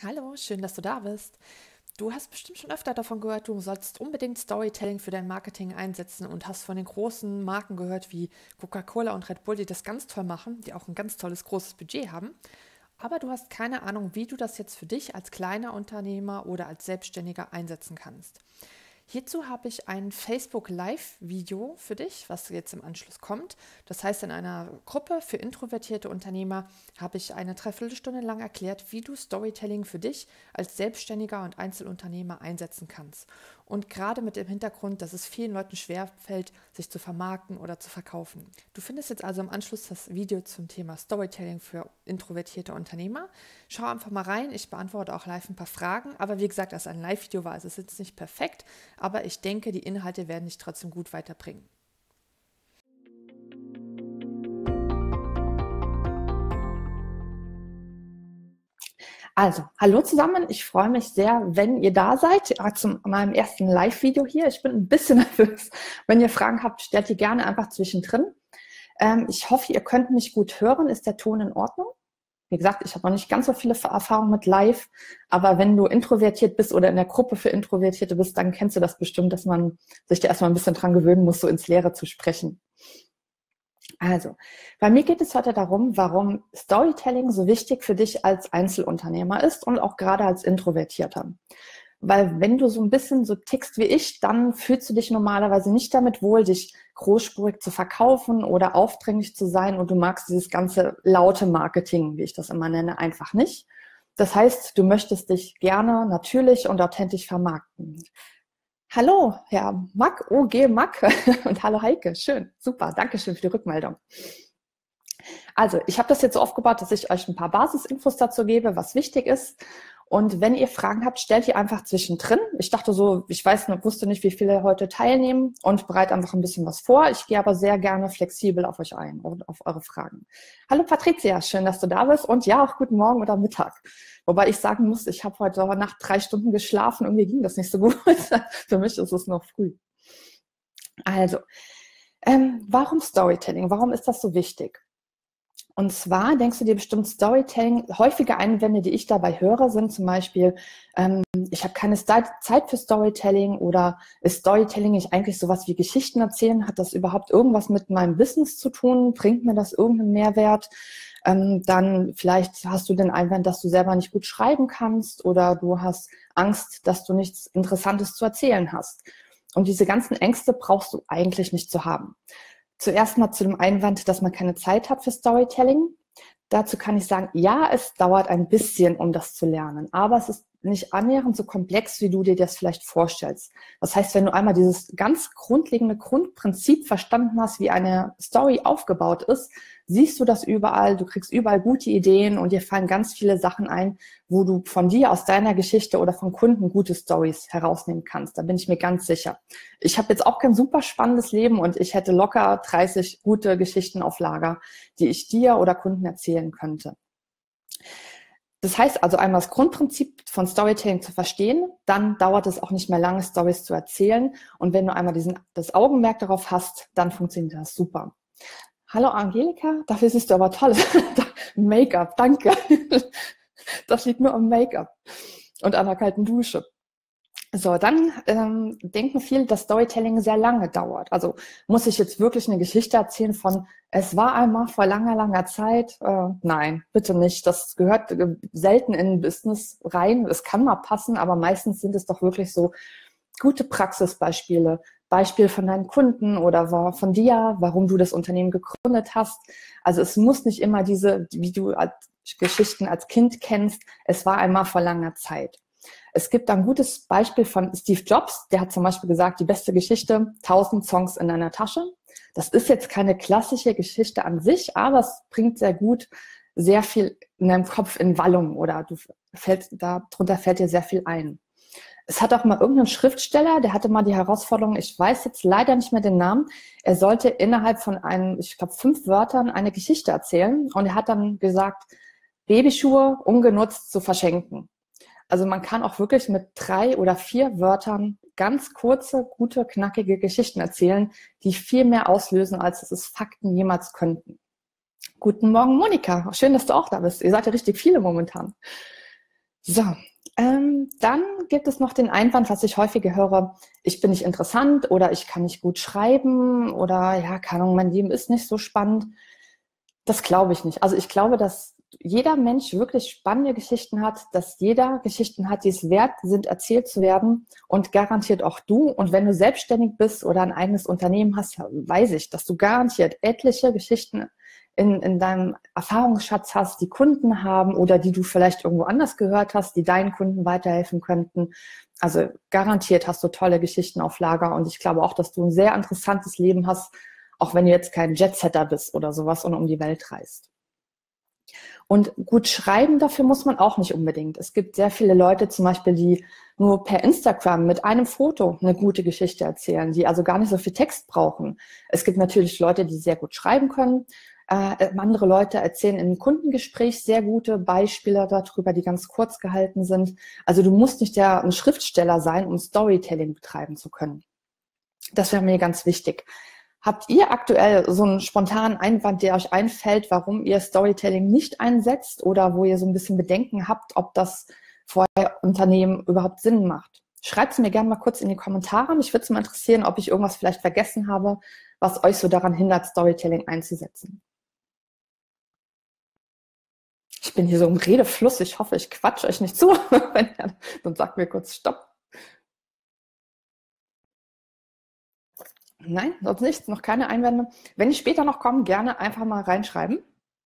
Hallo, schön, dass du da bist. Du hast bestimmt schon öfter davon gehört, du sollst unbedingt Storytelling für dein Marketing einsetzen und hast von den großen Marken gehört wie Coca-Cola und Red Bull, die das ganz toll machen, die auch ein ganz tolles großes Budget haben. Aber du hast keine Ahnung, wie du das jetzt für dich als kleiner Unternehmer oder als Selbstständiger einsetzen kannst. Hierzu habe ich ein Facebook Live-Video für dich, was jetzt im Anschluss kommt. Das heißt, in einer Gruppe für introvertierte Unternehmer habe ich eine Dreiviertelstunde lang erklärt, wie du Storytelling für dich als Selbstständiger und Einzelunternehmer einsetzen kannst. Und gerade mit dem Hintergrund, dass es vielen Leuten schwerfällt, sich zu vermarkten oder zu verkaufen. Du findest jetzt also im Anschluss das Video zum Thema Storytelling für introvertierte Unternehmer. Schau einfach mal rein, ich beantworte auch live ein paar Fragen. Aber wie gesagt, das ein Live-Video war, also es ist jetzt nicht perfekt, aber ich denke, die Inhalte werden dich trotzdem gut weiterbringen. Also, hallo zusammen. Ich freue mich sehr, wenn ihr da seid, zu meinem ersten Live-Video hier. Ich bin ein bisschen nervös. Wenn ihr Fragen habt, stellt die gerne einfach zwischendrin. Ich hoffe, ihr könnt mich gut hören. Ist der Ton in Ordnung? Wie gesagt, ich habe noch nicht ganz so viele Erfahrungen mit Live, aber wenn du introvertiert bist oder in der Gruppe für Introvertierte bist, dann kennst du das bestimmt, dass man sich da erstmal ein bisschen dran gewöhnen muss, so ins Leere zu sprechen. Also, bei mir geht es heute darum, warum Storytelling so wichtig für dich als Einzelunternehmer ist und auch gerade als Introvertierter. Weil wenn du so ein bisschen so tickst wie ich, dann fühlst du dich normalerweise nicht damit wohl, dich großspurig zu verkaufen oder aufdringlich zu sein und du magst dieses ganze laute Marketing, wie ich das immer nenne, einfach nicht. Das heißt, du möchtest dich gerne natürlich und authentisch vermarkten. Hallo, Herr Mack, OG Mack und hallo Heike, schön, super, danke schön für die Rückmeldung. Also, ich habe das jetzt so aufgebaut, dass ich euch ein paar Basisinfos dazu gebe, was wichtig ist. Und wenn ihr Fragen habt, stellt die einfach zwischendrin. Ich dachte so, ich wusste nicht, wie viele heute teilnehmen und bereite einfach ein bisschen was vor. Ich gehe aber sehr gerne flexibel auf euch ein und auf eure Fragen. Hallo Patricia, schön, dass du da bist und ja, auch guten Morgen oder Mittag. Wobei ich sagen muss, ich habe heute Nacht 3 Stunden geschlafen und mir ging das nicht so gut. Für mich ist es noch früh. Also, warum Storytelling? Warum ist das so wichtig? Und zwar denkst du dir bestimmt Storytelling, häufige Einwände, die ich dabei höre, sind zum Beispiel, ich habe keine Zeit für Storytelling oder ist Storytelling nicht eigentlich sowas wie Geschichten erzählen? Hat das überhaupt irgendwas mit meinem Business zu tun? Bringt mir das irgendeinen Mehrwert? Dann vielleicht hast du den Einwand, dass du selber nicht gut schreiben kannst oder du hast Angst, dass du nichts Interessantes zu erzählen hast. Und diese ganzen Ängste brauchst du eigentlich nicht zu haben. Zuerst mal zu dem Einwand, dass man keine Zeit hat für Storytelling. Dazu kann ich sagen, ja, es dauert ein bisschen, um das zu lernen, aber es ist nicht annähernd so komplex, wie du dir das vielleicht vorstellst. Das heißt, wenn du einmal dieses ganz grundlegende Grundprinzip verstanden hast, wie eine Story aufgebaut ist, siehst du das überall, du kriegst überall gute Ideen und dir fallen ganz viele Sachen ein, wo du von dir, aus deiner Geschichte oder von Kunden gute Stories herausnehmen kannst. Da bin ich mir ganz sicher. Ich habe jetzt auch kein super spannendes Leben und ich hätte locker 30 gute Geschichten auf Lager, die ich dir oder Kunden erzählen könnte. Das heißt also einmal das Grundprinzip von Storytelling zu verstehen, dann dauert es auch nicht mehr lange, Stories zu erzählen. Und wenn du einmal das Augenmerk darauf hast, dann funktioniert das super. Hallo Angelika, dafür siehst du aber toll. Make-up, danke. Das liegt nur am Make-up und an der kalten Dusche. So, dann denken viele, dass Storytelling sehr lange dauert. Also muss ich jetzt wirklich eine Geschichte erzählen von, es war einmal vor langer, langer Zeit? Nein, bitte nicht. Das gehört selten in ein Business rein. Es kann mal passen, aber meistens sind es doch wirklich so gute Praxisbeispiele. Beispiel von deinen Kunden oder von dir, warum du das Unternehmen gegründet hast. Also es muss nicht immer diese, wie du als Geschichten als Kind kennst, es war einmal vor langer Zeit. Es gibt ein gutes Beispiel von Steve Jobs, der hat zum Beispiel gesagt, die beste Geschichte, 1000 Songs in deiner Tasche. Das ist jetzt keine klassische Geschichte an sich, aber es bringt sehr gut sehr viel in deinem Kopf in Wallung oder darunter fällt dir sehr viel ein. Es hat auch mal irgendein Schriftsteller, der hatte mal die Herausforderung, ich weiß jetzt leider nicht mehr den Namen, er sollte innerhalb von ich glaube 5 Wörtern eine Geschichte erzählen und er hat dann gesagt, Babyschuhe ungenutzt zu verschenken. Also man kann auch wirklich mit 3 oder 4 Wörtern ganz kurze, gute, knackige Geschichten erzählen, die viel mehr auslösen, als es Fakten jemals könnten. Guten Morgen, Monika. Schön, dass du auch da bist. Ihr seid ja richtig viele momentan. So, dann gibt es noch den Einwand, was ich häufig höre, ich bin nicht interessant oder ich kann nicht gut schreiben oder ja, keine Ahnung, mein Leben ist nicht so spannend. Das glaube ich nicht. Also ich glaube, dass jeder Mensch wirklich spannende Geschichten hat, dass jeder Geschichten hat, die es wert sind, erzählt zu werden und garantiert auch du. Und wenn du selbstständig bist oder ein eigenes Unternehmen hast, weiß ich, dass du garantiert etliche Geschichten in deinem Erfahrungsschatz hast, die Kunden haben oder die du vielleicht irgendwo anders gehört hast, die deinen Kunden weiterhelfen könnten. Also garantiert hast du tolle Geschichten auf Lager und ich glaube auch, dass du ein sehr interessantes Leben hast, auch wenn du jetzt kein Jetsetter bist oder sowas und um die Welt reist. Und gut schreiben dafür muss man auch nicht unbedingt. Es gibt sehr viele Leute zum Beispiel, die nur per Instagram mit einem Foto eine gute Geschichte erzählen, die also gar nicht so viel Text brauchen. Es gibt natürlich Leute, die sehr gut schreiben können. Andere Leute erzählen im Kundengespräch sehr gute Beispiele darüber, die ganz kurz gehalten sind. Also du musst nicht ein Schriftsteller sein, um Storytelling betreiben zu können. Das wäre mir ganz wichtig. Habt ihr aktuell so einen spontanen Einwand, der euch einfällt, warum ihr Storytelling nicht einsetzt oder wo ihr so ein bisschen Bedenken habt, ob das für euer Unternehmen überhaupt Sinn macht? Schreibt es mir gerne mal kurz in die Kommentare. Mich würde es mal interessieren, ob ich irgendwas vielleicht vergessen habe, was euch so daran hindert, Storytelling einzusetzen. Ich bin hier so im Redefluss. Ich hoffe, ich quatsche euch nicht zu. Dann sagt mir kurz Stopp. Nein, sonst nichts, noch keine Einwände. Wenn die später noch kommen, gerne einfach mal reinschreiben.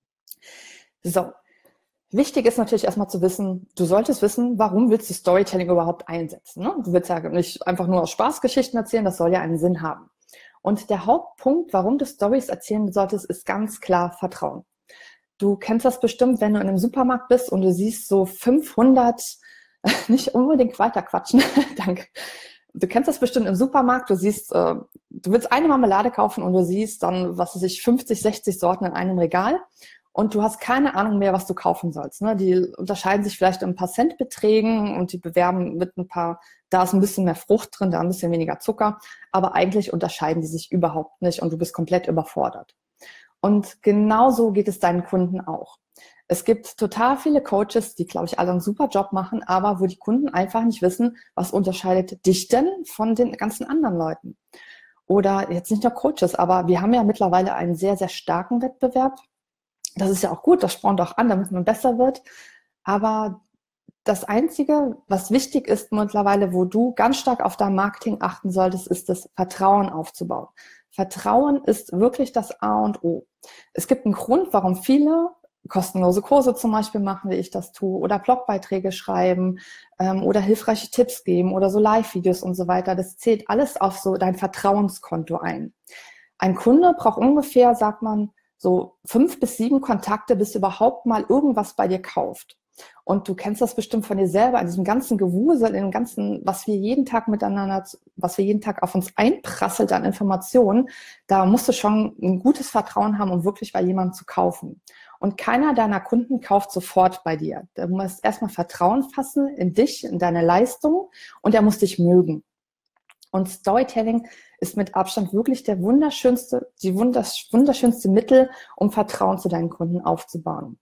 So, wichtig ist natürlich erstmal zu wissen, du solltest wissen, warum willst du Storytelling überhaupt einsetzen. Ne? Du willst ja nicht einfach nur aus Spaßgeschichten erzählen, das soll ja einen Sinn haben. Und der Hauptpunkt, warum du Storys erzählen solltest, ist ganz klar Vertrauen. Du kennst das bestimmt, wenn du in einem Supermarkt bist und du siehst so 500, nicht unbedingt weiter quatschen, danke. Du kennst das bestimmt im Supermarkt, du siehst, du willst eine Marmelade kaufen und du siehst dann, was weiß ich, 50, 60 Sorten in einem Regal und du hast keine Ahnung mehr, was du kaufen sollst. Ne? Die unterscheiden sich vielleicht in ein paar Centbeträgen und die bewerben mit ein paar, da ist ein bisschen mehr Frucht drin, da ein bisschen weniger Zucker, aber eigentlich unterscheiden die sich überhaupt nicht und du bist komplett überfordert. Und genauso geht es deinen Kunden auch. Es gibt total viele Coaches, die, glaube ich, alle einen super Job machen, aber wo die Kunden einfach nicht wissen, was unterscheidet dich denn von den ganzen anderen Leuten. Oder jetzt nicht nur Coaches, aber wir haben ja mittlerweile einen sehr, sehr starken Wettbewerb. Das ist ja auch gut, das spornt auch an, damit man besser wird. Aber das Einzige, was wichtig ist mittlerweile, wo du ganz stark auf dein Marketing achten solltest, ist das Vertrauen aufzubauen. Vertrauen ist wirklich das A und O. Es gibt einen Grund, warum viele kostenlose Kurse zum Beispiel machen, wie ich das tue, oder Blogbeiträge schreiben oder hilfreiche Tipps geben oder so Live-Videos und so weiter. Das zählt alles auf so dein Vertrauenskonto ein. Ein Kunde braucht ungefähr, sagt man, so 5 bis 7 Kontakte, bis überhaupt mal irgendwas bei dir kauft. Und du kennst das bestimmt von dir selber, in diesem ganzen Gewusel, in dem ganzen, was wir jeden Tag miteinander, was wir jeden Tag auf uns einprasselt an Informationen, da musst du schon ein gutes Vertrauen haben, um wirklich bei jemandem zu kaufen. Und keiner deiner Kunden kauft sofort bei dir. Du musst erstmal Vertrauen fassen in dich, in deine Leistung und er muss dich mögen. Und Storytelling ist mit Abstand wirklich die wunderschönste Mittel, um Vertrauen zu deinen Kunden aufzubauen.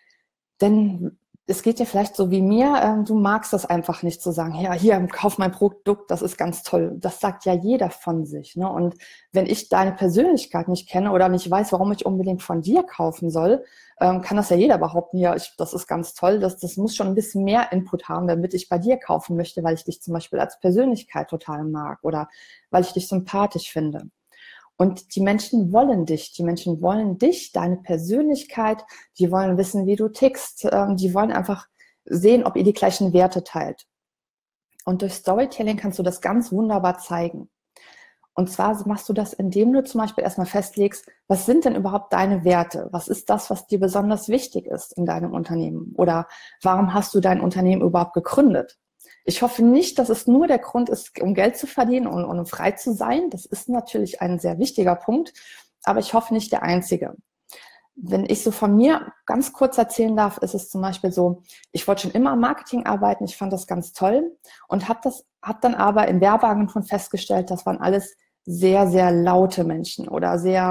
Denn es geht dir vielleicht so wie mir, du magst das einfach nicht zu sagen, ja, hier, kauf mein Produkt, das ist ganz toll. Das sagt ja jeder von sich. Ne? Und wenn ich deine Persönlichkeit nicht kenne oder nicht weiß, warum ich unbedingt von dir kaufen soll, kann das ja jeder behaupten, ja, das ist ganz toll. Das muss schon ein bisschen mehr Input haben, damit ich bei dir kaufen möchte, weil ich dich zum Beispiel als Persönlichkeit total mag oder weil ich dich sympathisch finde. Und die Menschen wollen dich, deine Persönlichkeit, die wollen wissen, wie du tickst, die wollen einfach sehen, ob ihr die gleichen Werte teilt. Und durch Storytelling kannst du das ganz wunderbar zeigen. Und zwar machst du das, indem du zum Beispiel erstmal festlegst, was sind denn überhaupt deine Werte? Was ist das, was dir besonders wichtig ist in deinem Unternehmen? Oder warum hast du dein Unternehmen überhaupt gegründet? Ich hoffe nicht, dass es nur der Grund ist, um Geld zu verdienen und um frei zu sein. Das ist natürlich ein sehr wichtiger Punkt, aber ich hoffe nicht der einzige. Wenn ich so von mir ganz kurz erzählen darf, ist es zum Beispiel so, ich wollte schon immer im Marketing arbeiten, ich fand das ganz toll und hab dann aber in Werbeagenturen festgestellt, das waren alles sehr, sehr laute Menschen oder sehr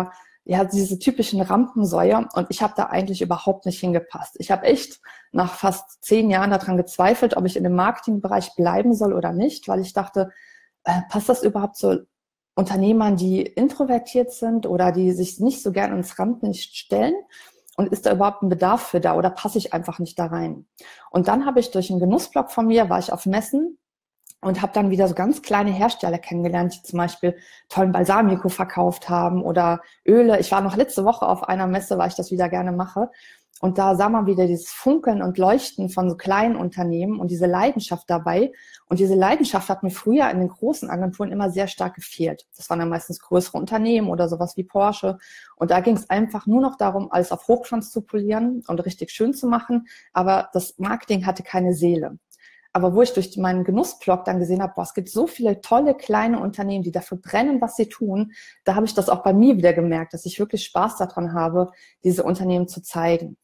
ja, diese typischen Rampensäue und ich habe da eigentlich überhaupt nicht hingepasst. Ich habe echt nach fast 10 Jahren daran gezweifelt, ob ich in dem Marketingbereich bleiben soll oder nicht, weil ich dachte, passt das überhaupt zu Unternehmern, die introvertiert sind oder die sich nicht so gern ins Rampenlicht stellen? Und ist da überhaupt ein Bedarf für da oder passe ich einfach nicht da rein? Und dann habe ich durch einen Genussblog von mir, war ich auf Messen und habe dann wieder so ganz kleine Hersteller kennengelernt, die zum Beispiel tollen Balsamico verkauft haben oder Öle. Ich war noch letzte Woche auf einer Messe, weil ich das wieder gerne mache. Und da sah man wieder dieses Funkeln und Leuchten von so kleinen Unternehmen und diese Leidenschaft dabei. Und diese Leidenschaft hat mir früher in den großen Agenturen immer sehr stark gefehlt. Das waren dann meistens größere Unternehmen oder sowas wie Porsche. Und da ging es einfach nur noch darum, alles auf Hochglanz zu polieren und richtig schön zu machen. Aber das Marketing hatte keine Seele. Aber wo ich durch meinen Genussblog dann gesehen habe, boah, es gibt so viele tolle kleine Unternehmen, die dafür brennen, was sie tun, da habe ich das auch bei mir wieder gemerkt, dass ich wirklich Spaß daran habe, diese Unternehmen zu zeigen.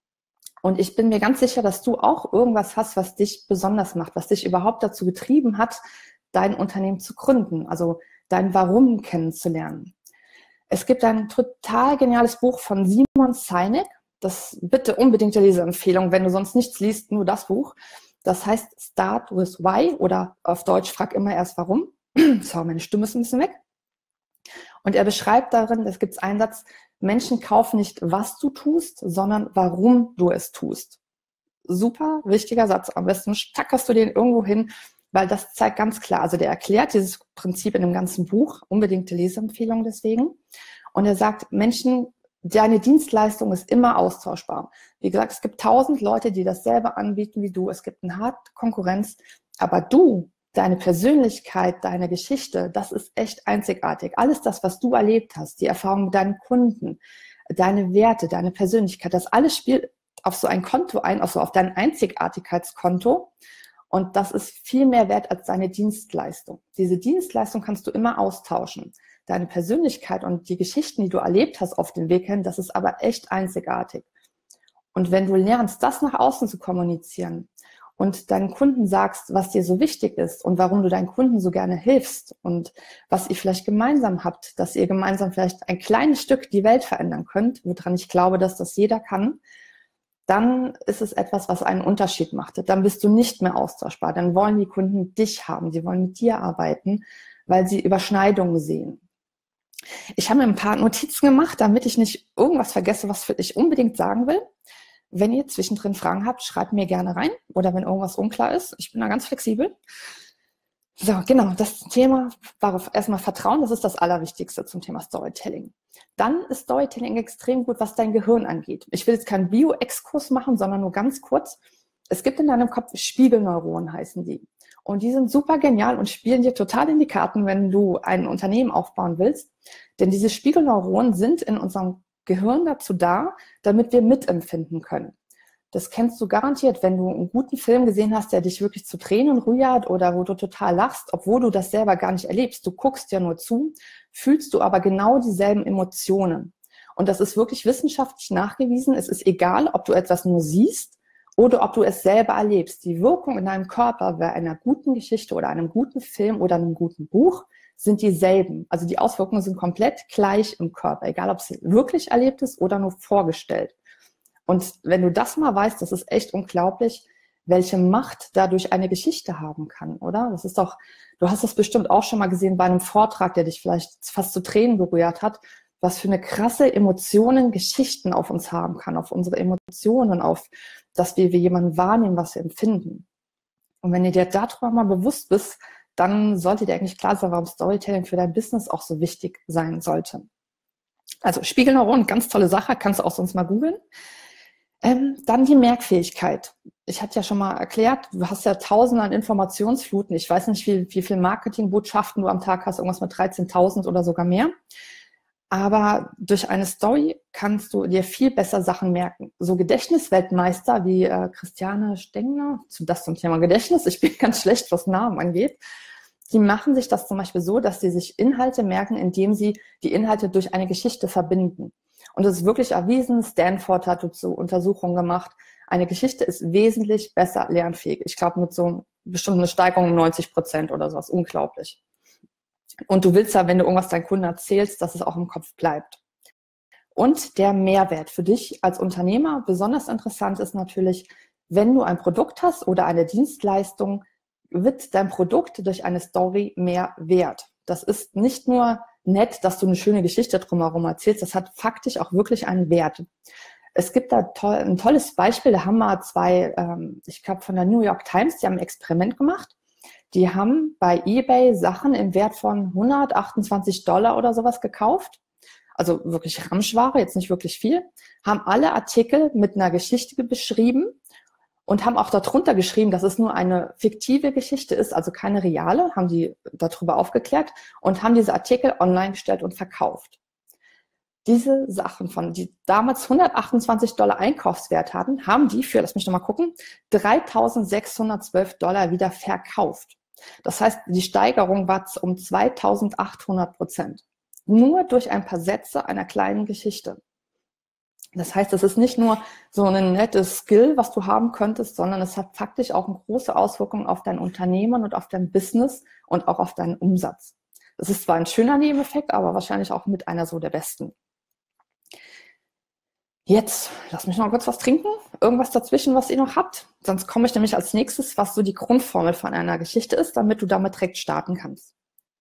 Und ich bin mir ganz sicher, dass du auch irgendwas hast, was dich besonders macht, was dich überhaupt dazu getrieben hat, dein Unternehmen zu gründen, also dein Warum kennenzulernen. Es gibt ein total geniales Buch von Simon Sinek, das bitte unbedingte Leseempfehlung, wenn du sonst nichts liest, nur das Buch. Das heißt Start with Why oder auf Deutsch frag immer erst warum. So, meine Stimme ist ein bisschen weg. Und er beschreibt darin, es gibt einen Satz, Menschen kaufen nicht, was du tust, sondern warum du es tust. Super wichtiger Satz. Am besten stackerst du den irgendwo hin, weil das zeigt ganz klar, also der erklärt dieses Prinzip in dem ganzen Buch, unbedingte Leseempfehlung deswegen. Und er sagt, Menschen, deine Dienstleistung ist immer austauschbar. Wie gesagt, es gibt 1000 Leute, die dasselbe anbieten wie du. Es gibt eine harte Konkurrenz, aber du, deine Persönlichkeit, deine Geschichte, das ist echt einzigartig. Alles das, was du erlebt hast, die Erfahrung mit deinen Kunden, deine Werte, deine Persönlichkeit, das alles spielt auf so ein Konto ein, also auf dein Einzigartigkeitskonto. Und das ist viel mehr wert als deine Dienstleistung. Diese Dienstleistung kannst du immer austauschen. Deine Persönlichkeit und die Geschichten, die du erlebt hast auf dem Weg hin, das ist aber echt einzigartig. Und wenn du lernst, das nach außen zu kommunizieren und deinen Kunden sagst, was dir so wichtig ist und warum du deinen Kunden so gerne hilfst und was ihr vielleicht gemeinsam habt, dass ihr gemeinsam vielleicht ein kleines Stück die Welt verändern könnt, woran ich glaube, dass das jeder kann, dann ist es etwas, was einen Unterschied macht. Dann bist du nicht mehr austauschbar. Dann wollen die Kunden dich haben. Sie wollen mit dir arbeiten, weil sie Überschneidungen sehen. Ich habe mir ein paar Notizen gemacht, damit ich nicht irgendwas vergesse, was ich unbedingt sagen will. Wenn ihr zwischendrin Fragen habt, schreibt mir gerne rein oder wenn irgendwas unklar ist. Ich bin da ganz flexibel. So, genau, das Thema war erstmal Vertrauen, das ist das Allerwichtigste zum Thema Storytelling. Dann ist Storytelling extrem gut, was dein Gehirn angeht. Ich will jetzt keinen Bio-Exkurs machen, sondern nur ganz kurz. Es gibt in deinem Kopf Spiegelneuronen, heißen die. Und die sind super genial und spielen dir total in die Karten, wenn du ein Unternehmen aufbauen willst. Denn diese Spiegelneuronen sind in unserem Gehirn dazu da, damit wir mitempfinden können. Das kennst du garantiert, wenn du einen guten Film gesehen hast, der dich wirklich zu Tränen rührt oder wo du total lachst, obwohl du das selber gar nicht erlebst. Du guckst ja nur zu, fühlst du aber genau dieselben Emotionen. Und das ist wirklich wissenschaftlich nachgewiesen. Es ist egal, ob du etwas nur siehst oder ob du es selber erlebst. Die Wirkung in deinem Körper bei einer guten Geschichte oder einem guten Film oder einem guten Buch sind dieselben. Also die Auswirkungen sind komplett gleich im Körper, egal ob es wirklich erlebt ist oder nur vorgestellt. Und wenn du das mal weißt, das ist echt unglaublich, welche Macht dadurch eine Geschichte haben kann, oder? Das ist doch, du hast das bestimmt auch schon mal gesehen bei einem Vortrag, der dich vielleicht fast zu Tränen berührt hat, was für eine krasse Emotionen Geschichten auf uns haben kann, auf unsere Emotionen, auf das, wie wir jemanden wahrnehmen, was wir empfinden. Und wenn du dir darüber mal bewusst bist, dann sollte dir eigentlich klar sein, warum Storytelling für dein Business auch so wichtig sein sollte. Also Spiegelneuronen, ganz tolle Sache, kannst du auch sonst mal googeln. Dann die Merkfähigkeit. Ich hatte ja schon mal erklärt, du hast ja Tausende an Informationsfluten. Ich weiß nicht, wie viel Marketingbotschaften du am Tag hast, irgendwas mit 13.000 oder sogar mehr. Aber durch eine Story kannst du dir viel besser Sachen merken. So Gedächtnisweltmeister wie Christiane Stengner, das zum Thema Gedächtnis, ich bin ganz schlecht, was Namen angeht, die machen sich das zum Beispiel so, dass sie sich Inhalte merken, indem sie die Inhalte durch eine Geschichte verbinden. Und das ist wirklich erwiesen. Stanford hat dazu Untersuchungen gemacht. Eine Geschichte ist wesentlich besser lernfähig. Ich glaube, mit so bestimmt eine Steigerung um 90% oder sowas. Unglaublich. Und du willst ja, wenn du irgendwas deinen Kunden erzählst, dass es auch im Kopf bleibt. Und der Mehrwert für dich als Unternehmer, besonders interessant ist natürlich, wenn du ein Produkt hast oder eine Dienstleistung, wird dein Produkt durch eine Story mehr wert. Das ist nicht nur nett, dass du eine schöne Geschichte drumherum erzählst, das hat faktisch auch wirklich einen Wert. Es gibt da ein tolles Beispiel, da haben wir zwei, ich glaube von der New York Times, die haben ein Experiment gemacht. Die haben bei eBay Sachen im Wert von $128 oder sowas gekauft. Also wirklich Ramschware, jetzt nicht wirklich viel. Haben alle Artikel mit einer Geschichte beschrieben und haben auch darunter geschrieben, dass es nur eine fiktive Geschichte ist, also keine reale, haben die darüber aufgeklärt und haben diese Artikel online gestellt und verkauft. Diese Sachen, die damals $128 Einkaufswert hatten, haben die für, lass mich nochmal gucken, $3.612 wieder verkauft. Das heißt, die Steigerung war um 2.800%. Nur durch ein paar Sätze einer kleinen Geschichte. Das heißt, es ist nicht nur so ein nettes Skill, was du haben könntest, sondern es hat faktisch auch eine große Auswirkung auf dein Unternehmen und auf dein Business und auch auf deinen Umsatz. Das ist zwar ein schöner Nebeneffekt, aber wahrscheinlich auch mit einer so der besten. Jetzt, lass mich noch kurz was trinken. Irgendwas dazwischen, was ihr noch habt. Sonst komme ich nämlich als nächstes, was so die Grundformel von einer Geschichte ist, damit du damit direkt starten kannst.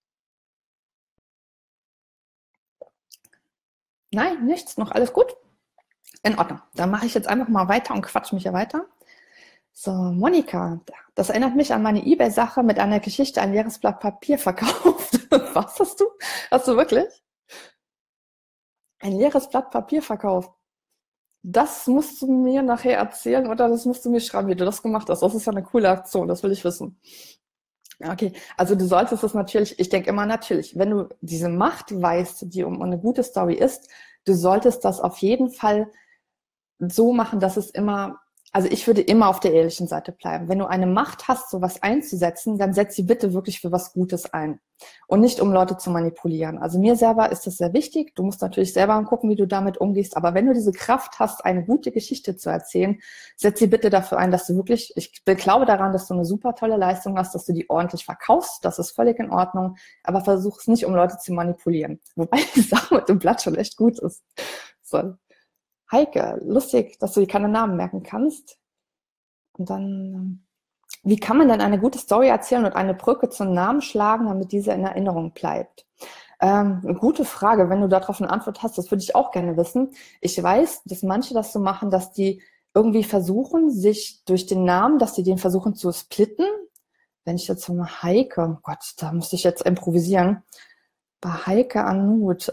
Nein, nichts, noch alles gut? In Ordnung. Dann mache ich jetzt einfach mal weiter und quatsch mich hier weiter. So, Monika, das erinnert mich an meine eBay-Sache mit einer Geschichte, ein leeres Blatt Papier verkauft. Was hast du? Hast du wirklich? Ein leeres Blatt Papier verkauft. Das musst du mir nachher erzählen oder das musst du mir schreiben, wie du das gemacht hast. Das ist ja eine coole Aktion, das will ich wissen. Okay, also du solltest es natürlich, ich denke immer natürlich, wenn du diese Macht weißt, die um eine gute Story ist, du solltest das auf jeden Fall so machen, dass es immer, also ich würde immer auf der ehrlichen Seite bleiben. Wenn du eine Macht hast, sowas einzusetzen, dann setz sie bitte wirklich für was Gutes ein und nicht, um Leute zu manipulieren. Also mir selber ist das sehr wichtig. Du musst natürlich selber gucken, wie du damit umgehst. Aber wenn du diese Kraft hast, eine gute Geschichte zu erzählen, setz sie bitte dafür ein, dass du wirklich, ich glaube daran, dass du eine super tolle Leistung hast, dass du die ordentlich verkaufst. Das ist völlig in Ordnung. Aber versuch es nicht, um Leute zu manipulieren. Wobei die Sache mit dem Blatt schon echt gut ist. So. Heike, lustig, dass du dir keine Namen merken kannst. Und dann, wie kann man denn eine gute Story erzählen und eine Brücke zum Namen schlagen, damit diese in Erinnerung bleibt? Eine gute Frage. Wenn du darauf eine Antwort hast, das würde ich auch gerne wissen. Ich weiß, dass manche das so machen, dass die irgendwie versuchen, sich durch den Namen, dass die den versuchen zu splitten. Wenn ich jetzt so eine Heike, oh Gott, da müsste ich jetzt improvisieren. Bei Heike Anmut,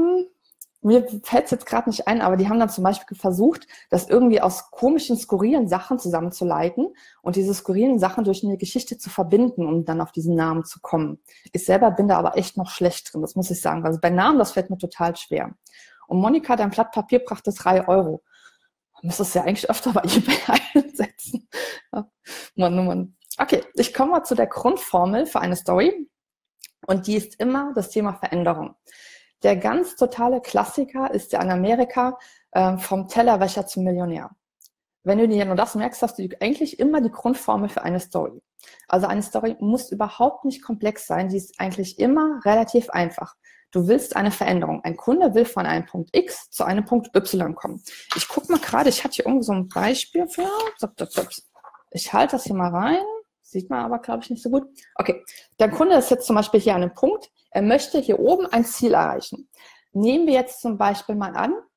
mir fällt es jetzt gerade nicht ein, aber die haben dann zum Beispiel versucht, das irgendwie aus komischen, skurrilen Sachen zusammenzuleiten und diese skurrilen Sachen durch eine Geschichte zu verbinden, um dann auf diesen Namen zu kommen. Ich selber bin da aber echt noch schlecht drin, das muss ich sagen. Also bei Namen, das fällt mir total schwer. Und Monika, dein Blatt Papier brachte 3 Euro. Du müsstest ja eigentlich öfter bei eBay einsetzen. Ja. Mann, oh Mann. Okay, ich komme mal zu der Grundformel für eine Story und die ist immer das Thema Veränderung. Der ganz totale Klassiker ist ja in Amerika vom Tellerwäscher zum Millionär. Wenn du dir nur das merkst, hast du eigentlich immer die Grundformel für eine Story. Also eine Story muss überhaupt nicht komplex sein, die ist eigentlich immer relativ einfach. Du willst eine Veränderung. Ein Kunde will von einem Punkt X zu einem Punkt Y kommen. Ich gucke mal gerade, ich hatte hier irgendwo so ein Beispiel für. Ich halte das hier mal rein. Sieht man aber, glaube ich, nicht so gut. Okay, der Kunde ist jetzt zum Beispiel hier an einem Punkt. Er möchte hier oben ein Ziel erreichen. Nehmen wir jetzt zum Beispiel mal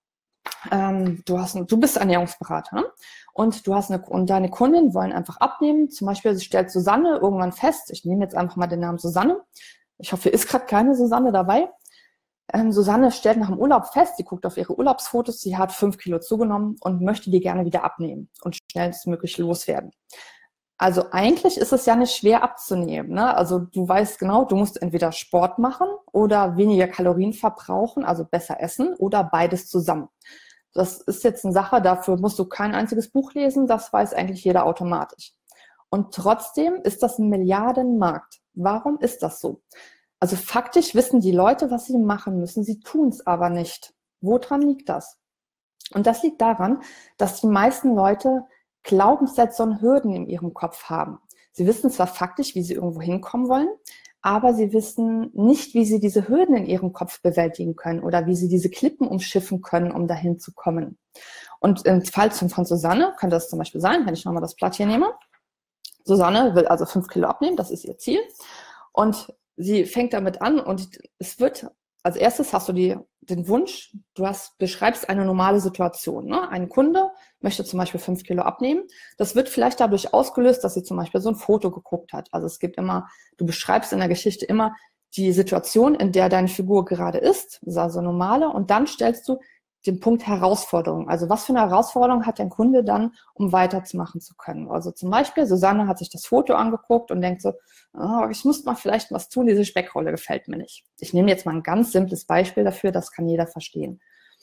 an, du bist Ernährungsberater, ne? Und deine Kunden wollen einfach abnehmen. Zum Beispiel stellt Susanne irgendwann fest, ich nehme jetzt einfach mal den Namen Susanne. Ich hoffe, hier ist gerade keine Susanne dabei. Susanne stellt nach dem Urlaub fest, sie guckt auf ihre Urlaubsfotos, sie hat 5 Kilo zugenommen und möchte die gerne wieder abnehmen und schnellstmöglich loswerden. Also eigentlich ist es ja nicht schwer abzunehmen, ne? Also du weißt genau, du musst entweder Sport machen oder weniger Kalorien verbrauchen, also besser essen oder beides zusammen. Das ist jetzt eine Sache, dafür musst du kein einziges Buch lesen, das weiß eigentlich jeder automatisch. Und trotzdem ist das ein Milliardenmarkt. Warum ist das so? Also faktisch wissen die Leute, was sie machen müssen, sie tun es aber nicht. Woran liegt das? Und das liegt daran, dass die meisten Leute Glaubenssätze und Hürden in ihrem Kopf haben. Sie wissen zwar faktisch, wie sie irgendwo hinkommen wollen, aber sie wissen nicht, wie sie diese Hürden in ihrem Kopf bewältigen können oder wie sie diese Klippen umschiffen können, um dahin zu kommen. Und im Fall von Susanne könnte das zum Beispiel sein, wenn ich nochmal das Blatt hier nehme. Susanne will also 5 Kilo abnehmen, das ist ihr Ziel. Und sie fängt damit an und es wird, als erstes hast du den Wunsch, beschreibst eine normale Situation. Ne? Ein Kunde möchte zum Beispiel 5 Kilo abnehmen. Das wird vielleicht dadurch ausgelöst, dass sie zum Beispiel so ein Foto geguckt hat. Also es gibt immer, du beschreibst in der Geschichte immer die Situation, in der deine Figur gerade ist, das ist also normale, und dann stellst du den Punkt Herausforderung. Also was für eine Herausforderung hat dein Kunde dann, um weiterzumachen zu können? Also zum Beispiel, Susanne hat sich das Foto angeguckt und denkt so, oh, ich muss mal vielleicht was tun, diese Speckrolle gefällt mir nicht. Ich nehme jetzt mal ein ganz simples Beispiel dafür, das kann jeder verstehen.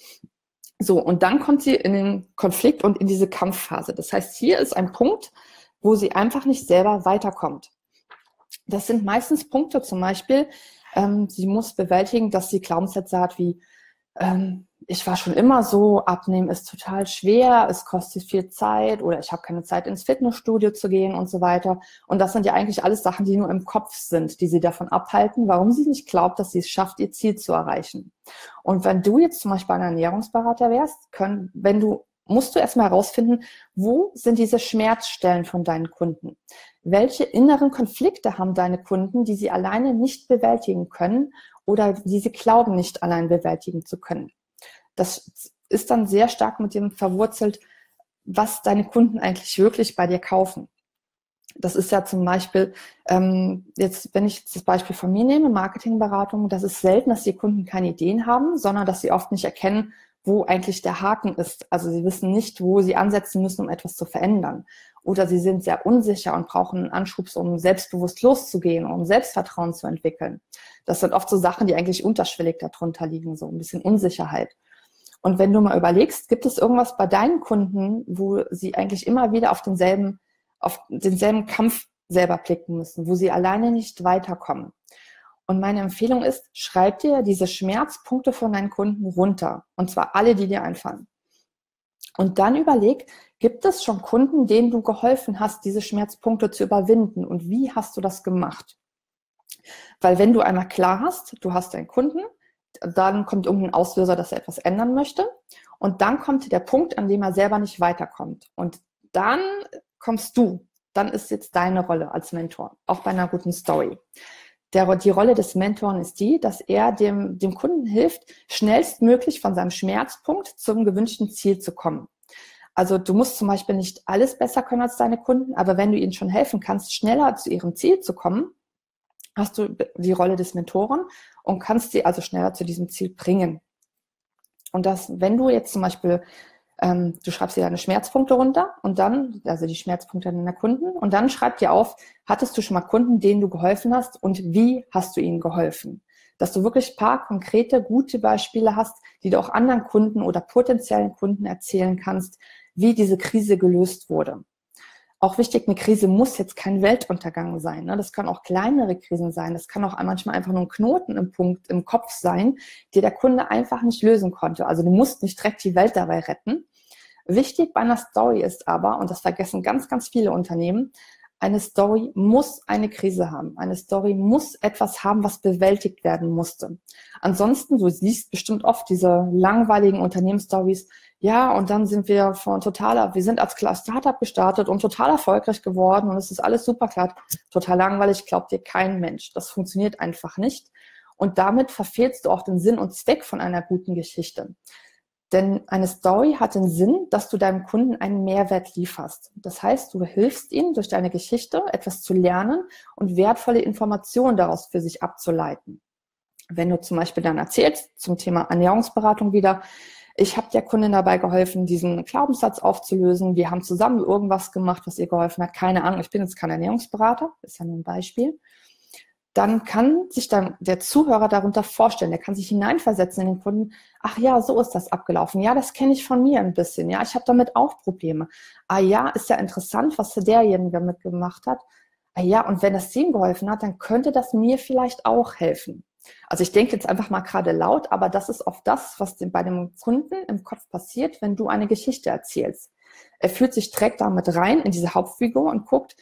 So, und dann kommt sie in den Konflikt und in diese Kampfphase. Das heißt, hier ist ein Punkt, wo sie einfach nicht selber weiterkommt. Das sind meistens Punkte, zum Beispiel, sie muss bewältigen, dass sie Glaubenssätze hat wie, ich war schon immer so, abnehmen ist total schwer, es kostet viel Zeit oder ich habe keine Zeit ins Fitnessstudio zu gehen und so weiter. Und das sind ja eigentlich alles Sachen, die nur im Kopf sind, die sie davon abhalten, warum sie nicht glaubt, dass sie es schafft, ihr Ziel zu erreichen. Und wenn du jetzt zum Beispiel ein Ernährungsberater wärst, musst du erstmal herausfinden, wo sind diese Schmerzstellen von deinen Kunden? Welche inneren Konflikte haben deine Kunden, die sie alleine nicht bewältigen können oder die sie glauben, nicht allein bewältigen zu können? Das ist dann sehr stark mit dem verwurzelt, was deine Kunden eigentlich wirklich bei dir kaufen. Das ist ja zum Beispiel, jetzt, wenn ich jetzt das Beispiel von mir nehme, Marketingberatung, das ist selten, dass die Kunden keine Ideen haben, sondern dass sie oft nicht erkennen, wo eigentlich der Haken ist. Also sie wissen nicht, wo sie ansetzen müssen, um etwas zu verändern. Oder sie sind sehr unsicher und brauchen einen Anschubs, um selbstbewusst loszugehen, um Selbstvertrauen zu entwickeln. Das sind oft so Sachen, die eigentlich unterschwellig darunter liegen, so ein bisschen Unsicherheit. Und wenn du mal überlegst, gibt es irgendwas bei deinen Kunden, wo sie eigentlich immer wieder auf denselben Kampf selber blicken müssen, wo sie alleine nicht weiterkommen? Und meine Empfehlung ist, schreib dir diese Schmerzpunkte von deinen Kunden runter. Und zwar alle, die dir einfallen. Und dann überleg, gibt es schon Kunden, denen du geholfen hast, diese Schmerzpunkte zu überwinden? Und wie hast du das gemacht? Weil wenn du einmal klar hast, du hast einen Kunden, dann kommt irgendein Auslöser, dass er etwas ändern möchte. Und dann kommt der Punkt, an dem er selber nicht weiterkommt. Und dann kommst du. Dann ist jetzt deine Rolle als Mentor, auch bei einer guten Story. Die Rolle des Mentoren ist die, dass er dem Kunden hilft, schnellstmöglich von seinem Schmerzpunkt zum gewünschten Ziel zu kommen. Also du musst zum Beispiel nicht alles besser können als deine Kunden, aber wenn du ihnen schon helfen kannst, schneller zu ihrem Ziel zu kommen, hast du die Rolle des Mentoren und kannst sie also schneller zu diesem Ziel bringen. Und wenn du jetzt zum Beispiel du schreibst dir deine Schmerzpunkte runter und dann, also die Schmerzpunkte deiner Kunden, und dann schreib dir auf, hattest du schon mal Kunden, denen du geholfen hast und wie hast du ihnen geholfen? Dass du wirklich ein paar konkrete, gute Beispiele hast, die du auch anderen Kunden oder potenziellen Kunden erzählen kannst, wie diese Krise gelöst wurde. Auch wichtig, eine Krise muss jetzt kein Weltuntergang sein. Ne? Das können auch kleinere Krisen sein. Das kann auch manchmal einfach nur ein Knoten im Kopf sein, den der Kunde einfach nicht lösen konnte. Also du musst nicht direkt die Welt dabei retten. Wichtig bei einer Story ist aber, und das vergessen ganz, ganz viele Unternehmen, eine Story muss eine Krise haben. Eine Story muss etwas haben, was bewältigt werden musste. Ansonsten, du siehst bestimmt oft diese langweiligen Unternehmensstories, ja, und dann sind wir wir sind als Startup gestartet und total erfolgreich geworden und es ist alles super klar. Total langweilig, glaubt dir kein Mensch. Das funktioniert einfach nicht. Und damit verfehlst du auch den Sinn und Zweck von einer guten Geschichte. Denn eine Story hat den Sinn, dass du deinem Kunden einen Mehrwert lieferst. Das heißt, du hilfst ihm durch deine Geschichte etwas zu lernen und wertvolle Informationen daraus für sich abzuleiten. Wenn du zum Beispiel dann erzählst, zum Thema Ernährungsberatung wieder, ich habe der Kundin dabei geholfen, diesen Glaubenssatz aufzulösen. Wir haben zusammen irgendwas gemacht, was ihr geholfen hat. Keine Ahnung, ich bin jetzt kein Ernährungsberater, ist ja nur ein Beispiel. Dann kann sich dann der Zuhörer darunter vorstellen, der kann sich hineinversetzen in den Kunden. Ach ja, so ist das abgelaufen. Ja, das kenne ich von mir ein bisschen. Ja, ich habe damit auch Probleme. Ah ja, ist ja interessant, was derjenige damit gemacht hat. Ah ja, und wenn das ihm geholfen hat, dann könnte das mir vielleicht auch helfen. Also ich denke jetzt einfach mal gerade laut, aber das ist oft das, was bei dem Kunden im Kopf passiert, wenn du eine Geschichte erzählst. Er fühlt sich direkt damit rein in diese Hauptfigur und guckt,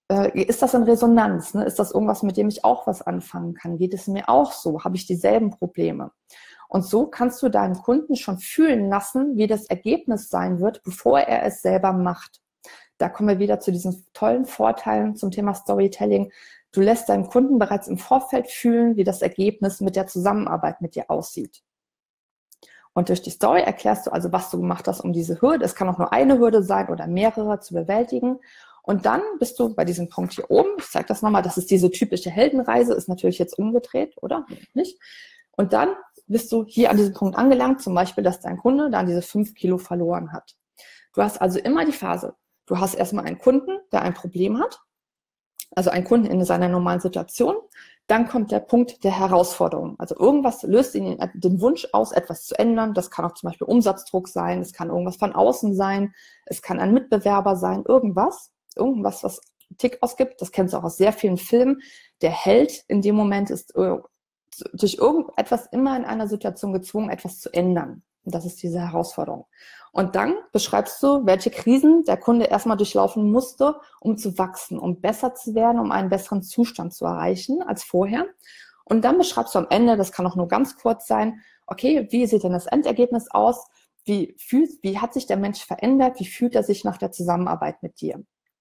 ist das in Resonanz? Ne? Ist das irgendwas, mit dem ich auch was anfangen kann? Geht es mir auch so? Habe ich dieselben Probleme? Und so kannst du deinen Kunden schon fühlen lassen, wie das Ergebnis sein wird, bevor er es selber macht. Da kommen wir wieder zu diesen tollen Vorteilen zum Thema Storytelling. Du lässt deinen Kunden bereits im Vorfeld fühlen, wie das Ergebnis mit der Zusammenarbeit mit dir aussieht. Und durch die Story erklärst du also, was du gemacht hast, um diese Hürde, es kann auch nur eine Hürde sein oder mehrere, zu bewältigen. Und dann bist du bei diesem Punkt hier oben, ich zeige das nochmal, das ist diese typische Heldenreise, ist natürlich jetzt umgedreht, oder? Nicht? Und dann bist du hier an diesem Punkt angelangt, zum Beispiel, dass dein Kunde dann diese 5 Kilo verloren hat. Du hast also immer die Phase, du hast erstmal einen Kunden, der ein Problem hat, also einen Kunden in seiner normalen Situation. Dann kommt der Punkt der Herausforderung. Also irgendwas löst ihn den Wunsch aus, etwas zu ändern. Das kann auch zum Beispiel Umsatzdruck sein, es kann irgendwas von außen sein, es kann ein Mitbewerber sein, irgendwas, was Tick ausgibt. Das kennst du auch aus sehr vielen Filmen. Der Held in dem Moment ist durch irgendetwas immer in einer Situation gezwungen, etwas zu ändern. Und das ist diese Herausforderung. Und dann beschreibst du, welche Krisen der Kunde erstmal durchlaufen musste, um zu wachsen, um besser zu werden, um einen besseren Zustand zu erreichen als vorher. Und dann beschreibst du am Ende, das kann auch nur ganz kurz sein, okay, wie sieht denn das Endergebnis aus? Wie hat sich der Mensch verändert? Wie fühlt er sich nach der Zusammenarbeit mit dir?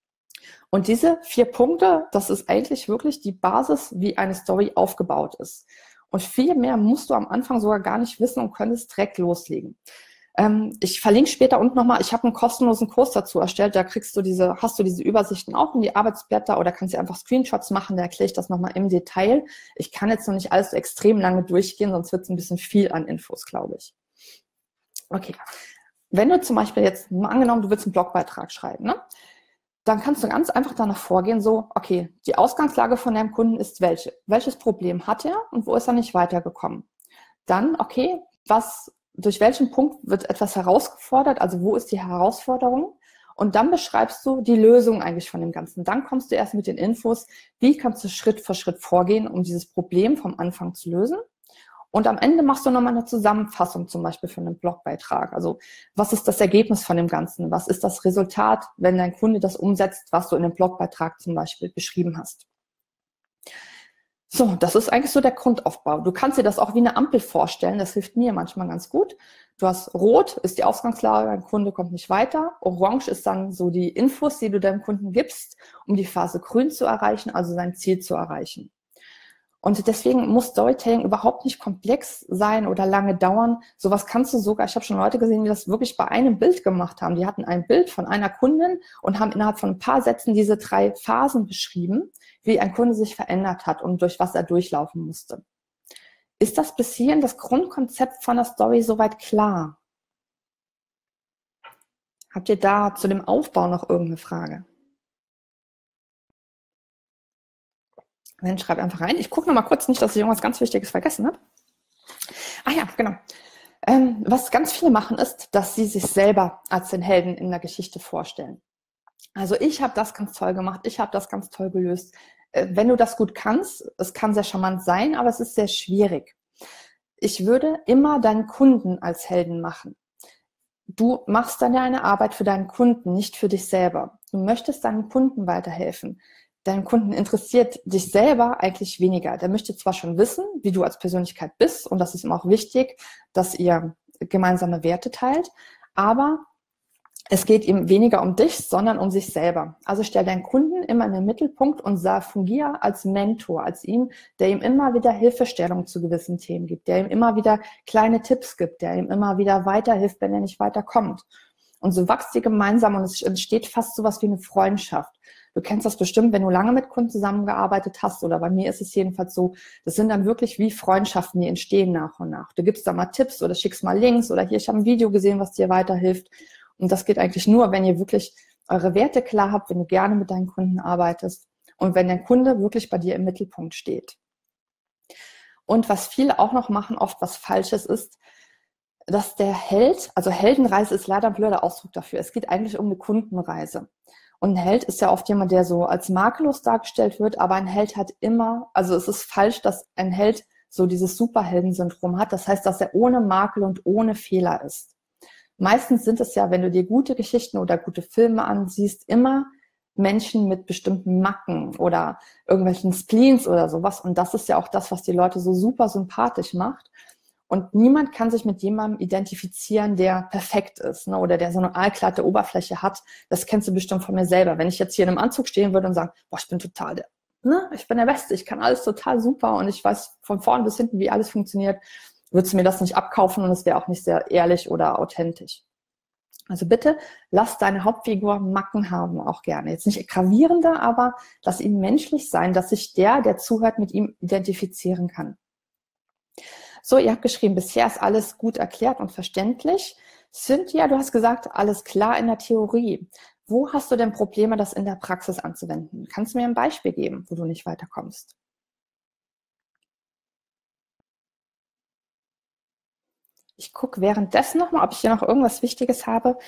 Und diese 4 Punkte, das ist eigentlich wirklich die Basis, wie eine Story aufgebaut ist. Und viel mehr musst du am Anfang sogar gar nicht wissen und könntest direkt loslegen. Ich verlinke später unten nochmal, ich habe einen kostenlosen Kurs dazu erstellt, da hast du diese Übersichten auch in die Arbeitsblätter oder kannst dir einfach Screenshots machen, da erkläre ich das nochmal im Detail. Ich kann jetzt noch nicht alles so extrem lange durchgehen, sonst wird es ein bisschen viel an Infos, glaube ich. Okay, wenn du zum Beispiel jetzt, mal angenommen, du willst einen Blogbeitrag schreiben, ne? Dann kannst du ganz einfach danach vorgehen, so, okay, die Ausgangslage von deinem Kunden ist welche? Welches Problem hat er und wo ist er nicht weitergekommen? Dann, okay, durch welchen Punkt wird etwas herausgefordert, also wo ist die Herausforderung? Und dann beschreibst du die Lösung eigentlich von dem Ganzen. Dann kommst du erst mit den Infos, wie kannst du Schritt für Schritt vorgehen, um dieses Problem vom Anfang zu lösen. Und am Ende machst du nochmal eine Zusammenfassung zum Beispiel für einen Blogbeitrag. Also was ist das Ergebnis von dem Ganzen? Was ist das Resultat, wenn dein Kunde das umsetzt, was du in dem Blogbeitrag zum Beispiel beschrieben hast? So, das ist eigentlich so der Grundaufbau. Du kannst dir das auch wie eine Ampel vorstellen. Das hilft mir manchmal ganz gut. Du hast Rot, ist die Ausgangslage, dein Kunde kommt nicht weiter. Orange ist dann so die Infos, die du deinem Kunden gibst, um die Phase Grün zu erreichen, also sein Ziel zu erreichen. Und deswegen muss Storytelling überhaupt nicht komplex sein oder lange dauern. Sowas kannst du sogar, ich habe schon Leute gesehen, die das wirklich bei einem Bild gemacht haben. Die hatten ein Bild von einer Kundin und haben innerhalb von ein paar Sätzen diese 3 Phasen beschrieben, wie ein Kunde sich verändert hat und durch was er durchlaufen musste. Ist das bis hierhin das Grundkonzept von der Story soweit klar? Habt ihr da zu dem Aufbau noch irgendeine Frage? Dann schreib einfach rein. Ich gucke noch mal kurz, nicht, dass ich irgendwas ganz Wichtiges vergessen habe. Ah ja, genau. Was ganz viele machen, ist, dass sie sich selber als den Helden in der Geschichte vorstellen. Also ich habe das ganz toll gemacht, ich habe das ganz toll gelöst. Wenn du das gut kannst, es kann sehr charmant sein, aber es ist sehr schwierig. Ich würde immer deinen Kunden als Helden machen. Du machst dann ja eine Arbeit für deinen Kunden, nicht für dich selber. Du möchtest deinen Kunden weiterhelfen. Deinen Kunden interessiert dich selber eigentlich weniger. Der möchte zwar schon wissen, wie du als Persönlichkeit bist, und das ist ihm auch wichtig, dass ihr gemeinsame Werte teilt, aber es geht ihm weniger um dich, sondern um sich selber. Also stell deinen Kunden immer in den Mittelpunkt und fungier als Mentor, als ihm, der ihm immer wieder Hilfestellung zu gewissen Themen gibt, der ihm immer wieder kleine Tipps gibt, der ihm immer wieder weiterhilft, wenn er nicht weiterkommt. Und so wächst ihr gemeinsam und es entsteht fast sowas wie eine Freundschaft. Du kennst das bestimmt, wenn du lange mit Kunden zusammengearbeitet hast, oder bei mir ist es jedenfalls so, das sind dann wirklich wie Freundschaften, die entstehen nach und nach. Du gibst da mal Tipps oder schickst mal Links oder hier, ich habe ein Video gesehen, was dir weiterhilft. Und das geht eigentlich nur, wenn ihr wirklich eure Werte klar habt, wenn du gerne mit deinen Kunden arbeitest und wenn dein Kunde wirklich bei dir im Mittelpunkt steht. Und was viele auch noch machen, oft was Falsches ist, dass der Held, also Heldenreise ist leider ein blöder Ausdruck dafür. Es geht eigentlich um eine Kundenreise. Und ein Held ist ja oft jemand, der so als makellos dargestellt wird, aber ein Held hat immer, also es ist falsch, dass ein Held so dieses Superheldensyndrom hat. Das heißt, dass er ohne Makel und ohne Fehler ist. Meistens sind es ja, wenn du dir gute Geschichten oder gute Filme ansiehst, immer Menschen mit bestimmten Macken oder irgendwelchen Spleens oder sowas. Und das ist ja auch das, was die Leute so super sympathisch macht. Und niemand kann sich mit jemandem identifizieren, der perfekt ist, ne, oder der so eine aalglatte Oberfläche hat. Das kennst du bestimmt von mir selber. Wenn ich jetzt hier in einem Anzug stehen würde und sagen, boah, ich bin total der, ne, ich bin der Beste, ich kann alles total super und ich weiß von vorn bis hinten, wie alles funktioniert, würdest du mir das nicht abkaufen und es wäre auch nicht sehr ehrlich oder authentisch. Also bitte lass deine Hauptfigur Macken haben, auch gerne. Jetzt nicht gravierende, aber lass ihn menschlich sein, dass sich der zuhört, mit ihm identifizieren kann. So, ihr habt geschrieben, bisher ist alles gut erklärt und verständlich. Cynthia, du hast gesagt, alles klar in der Theorie. Wo hast du denn Probleme, das in der Praxis anzuwenden? Kannst du mir ein Beispiel geben, wo du nicht weiterkommst? Ich gucke währenddessen nochmal, ob ich hier noch irgendwas Wichtiges habe.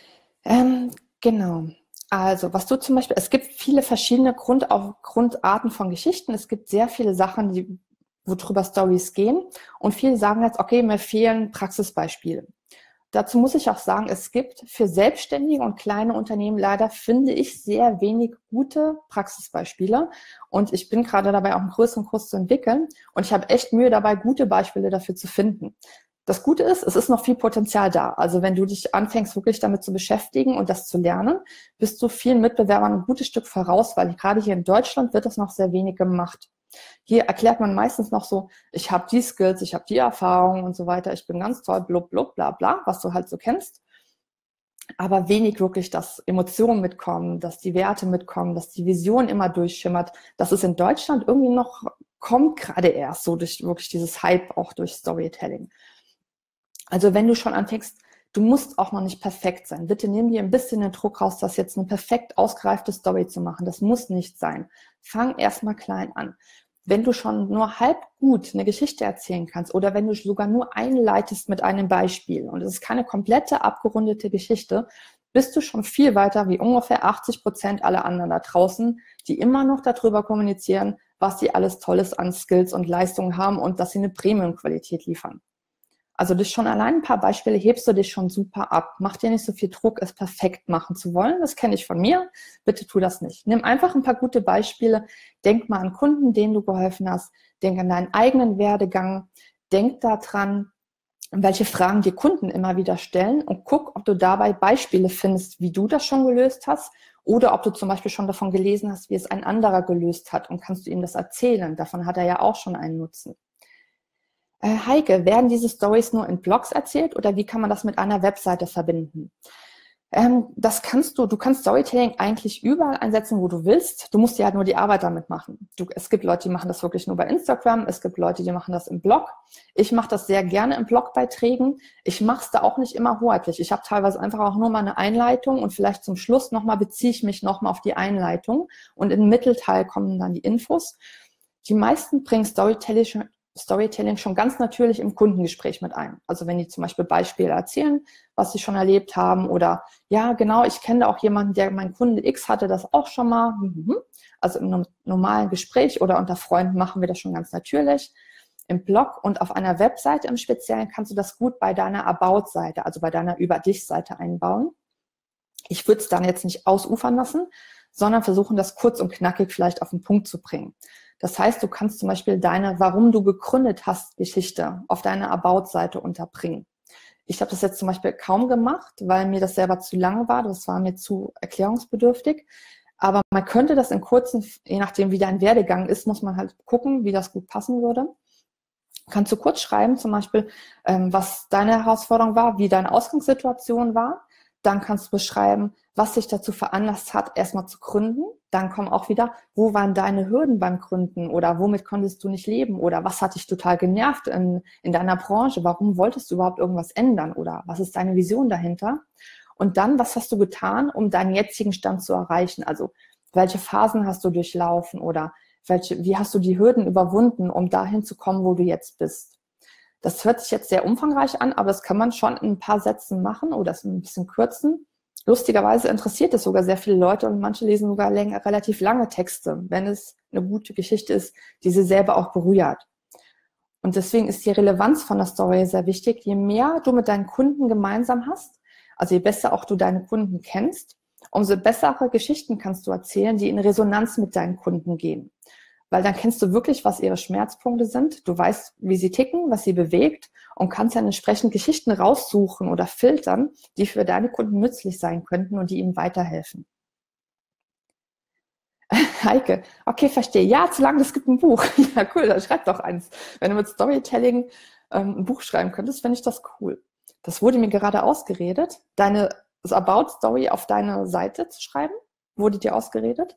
Genau. Also, was du zum Beispiel, es gibt viele verschiedene Grundarten von Geschichten. Es gibt sehr viele Sachen, worüber Stories gehen. Und viele sagen jetzt, okay, mir fehlen Praxisbeispiele. Dazu muss ich auch sagen, es gibt für Selbstständige und kleine Unternehmen leider, finde ich, sehr wenig gute Praxisbeispiele. Und ich bin gerade dabei, auch einen größeren Kurs zu entwickeln. Und ich habe echt Mühe dabei, gute Beispiele dafür zu finden. Das Gute ist, es ist noch viel Potenzial da. Also wenn du dich anfängst, wirklich damit zu beschäftigen und das zu lernen, bist du vielen Mitbewerbern ein gutes Stück voraus, weil gerade hier in Deutschland wird das noch sehr wenig gemacht. Hier erklärt man meistens noch so, ich habe die Skills, ich habe die Erfahrung und so weiter, ich bin ganz toll, blub, blub, bla, bla, was du halt so kennst. Aber wenig wirklich, dass Emotionen mitkommen, dass die Werte mitkommen, dass die Vision immer durchschimmert. Das ist in Deutschland irgendwie noch, kommt gerade erst so durch wirklich dieses Hype auch durch Storytelling. Also wenn du schon anfängst, du musst auch noch nicht perfekt sein. Bitte nimm dir ein bisschen den Druck raus, das jetzt eine perfekt ausgereifte Story zu machen. Das muss nicht sein. Fang erstmal klein an. Wenn du schon nur halb gut eine Geschichte erzählen kannst oder wenn du sogar nur einleitest mit einem Beispiel und es ist keine komplette abgerundete Geschichte, bist du schon viel weiter wie ungefähr 80% aller anderen da draußen, die immer noch darüber kommunizieren, was sie alles Tolles an Skills und Leistungen haben und dass sie eine Premium-Qualität liefern. Also durch schon allein ein paar Beispiele hebst du dich schon super ab. Mach dir nicht so viel Druck, es perfekt machen zu wollen. Das kenne ich von mir. Bitte tu das nicht. Nimm einfach ein paar gute Beispiele. Denk mal an Kunden, denen du geholfen hast. Denk an deinen eigenen Werdegang. Denk daran, welche Fragen dir Kunden immer wieder stellen und guck, ob du dabei Beispiele findest, wie du das schon gelöst hast oder ob du zum Beispiel schon davon gelesen hast, wie es ein anderer gelöst hat und kannst du ihm das erzählen. Davon hat er ja auch schon einen Nutzen. Heike, werden diese Stories nur in Blogs erzählt oder wie kann man das mit einer Webseite verbinden? Das kannst du kannst Storytelling eigentlich überall einsetzen, wo du willst. Du musst dir halt nur die Arbeit damit machen. Es gibt Leute, die machen das wirklich nur bei Instagram. Es gibt Leute, die machen das im Blog. Ich mache das sehr gerne in Blogbeiträgen. Ich mache es da auch nicht immer hoheitlich. Ich habe teilweise einfach auch nur mal eine Einleitung und vielleicht zum Schluss nochmal beziehe ich mich nochmal auf die Einleitung und im Mittelteil kommen dann die Infos. Die meisten bringen Storytelling schon ganz natürlich im Kundengespräch mit ein. Also wenn die zum Beispiel Beispiele erzählen, was sie schon erlebt haben oder ja, genau, ich kenne auch jemanden, der mein Kunde X hatte das auch schon mal. Also im normalen Gespräch oder unter Freunden machen wir das schon ganz natürlich. Im Blog und auf einer Webseite im Speziellen kannst du das gut bei deiner About-Seite, also bei deiner Über-dich-Seite einbauen. Ich würde es dann jetzt nicht ausufern lassen, sondern versuchen, das kurz und knackig vielleicht auf den Punkt zu bringen. Das heißt, du kannst zum Beispiel deine Warum du gegründet hast Geschichte auf deiner About-Seite unterbringen. Ich habe das jetzt zum Beispiel kaum gemacht, weil mir das selber zu lang war. Das war mir zu erklärungsbedürftig. Aber man könnte das in kurzen, je nachdem wie dein Werdegang ist, muss man halt gucken, wie das gut passen würde. Kannst du kurz schreiben, zum Beispiel, was deine Herausforderung war, wie deine Ausgangssituation war. Dann kannst du beschreiben, was dich dazu veranlasst hat, erstmal zu gründen. Dann kommen auch wieder, wo waren deine Hürden beim Gründen oder womit konntest du nicht leben oder was hat dich total genervt in deiner Branche? Warum wolltest du überhaupt irgendwas ändern oder was ist deine Vision dahinter? Und dann, was hast du getan, um deinen jetzigen Stand zu erreichen? Also, welche Phasen hast du durchlaufen oder wie hast du die Hürden überwunden, um dahin zu kommen, wo du jetzt bist? Das hört sich jetzt sehr umfangreich an, aber das kann man schon in ein paar Sätzen machen oder es ein bisschen kürzen. Lustigerweise interessiert es sogar sehr viele Leute und manche lesen sogar relativ lange Texte, wenn es eine gute Geschichte ist, die sie selber auch berührt. Und deswegen ist die Relevanz von der Story sehr wichtig. Je mehr du mit deinen Kunden gemeinsam hast, also je besser auch du deine Kunden kennst, umso bessere Geschichten kannst du erzählen, die in Resonanz mit deinen Kunden gehen. Weil dann kennst du wirklich, was ihre Schmerzpunkte sind. Du weißt, wie sie ticken, was sie bewegt und kannst dann entsprechend Geschichten raussuchen oder filtern, die für deine Kunden nützlich sein könnten und die ihnen weiterhelfen. Heike, okay, verstehe. Ja, zu lange, es gibt ein Buch. Ja, cool, dann schreib doch eins. Wenn du mit Storytelling ein Buch schreiben könntest, fände ich das cool. Das wurde mir gerade ausgeredet, deine About-Story auf deine Seite zu schreiben. Wurde dir ausgeredet?